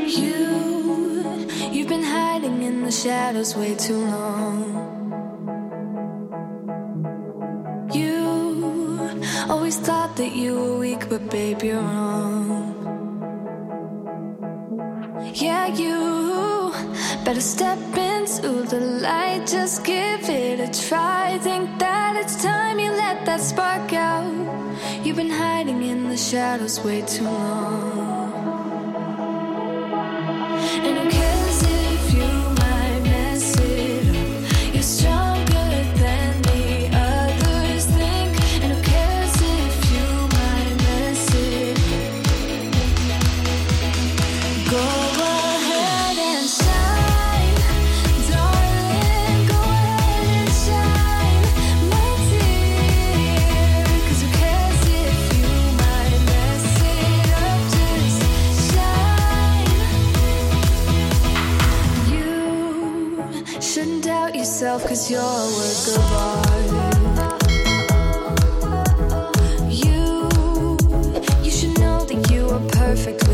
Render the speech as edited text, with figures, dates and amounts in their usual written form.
You've been hiding in the shadows way too long. You always thought that you were weak, but babe, you're wrong. Yeah, you better step into the light, just give it a try. Think that it's time you let that spark out. You've been hiding in the shadows way too long. And who cares if you might mess it up? You're stronger than the others think. And who cares if you might mess it up? Go ahead and shine, darling. Go ahead and shine, my dear. 'Cause who cares if you might mess it up? Just shine. You shouldn't doubt yourself, 'cause you're a work of art. You should know that you are perfect